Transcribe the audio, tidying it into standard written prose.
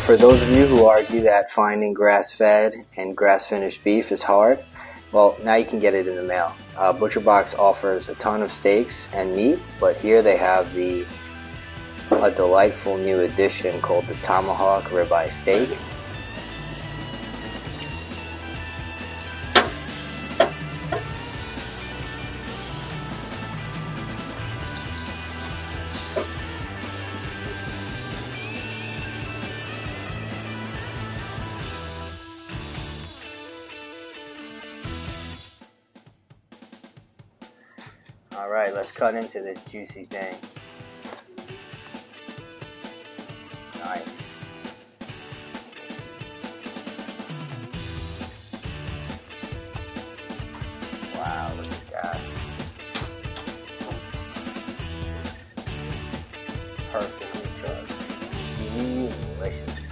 for those of you who argue that finding grass-fed and grass-finished beef is hard, well, now you can get it in the mail. Butcherbox offers a ton of steaks and meat, but here they have a delightful new addition called the Tomahawk ribeye steak. Alright, let's cut into this juicy thing. Nice. Wow, look at that. Perfectly cooked. Delicious.